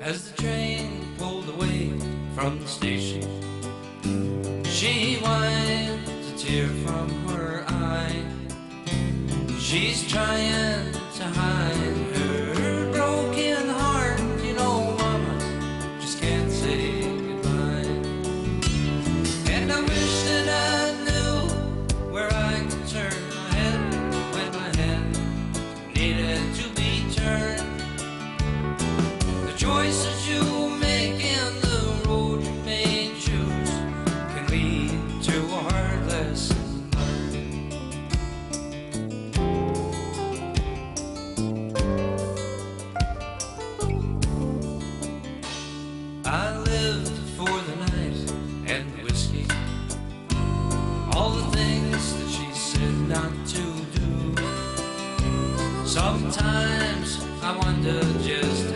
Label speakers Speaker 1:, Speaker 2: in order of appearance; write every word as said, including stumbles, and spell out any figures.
Speaker 1: As the train pulled away from the station, she wiped a tear from her eye. She's trying to hide her broken heart. You know, mama just can't say goodbye. And I wish that I knew where I could turn my head when my head needed to be turned. The choices you make and the road you may choose can lead to a hard lesson. I lived for the night and the whiskey, all the things that she said not to do. Sometimes I wonder just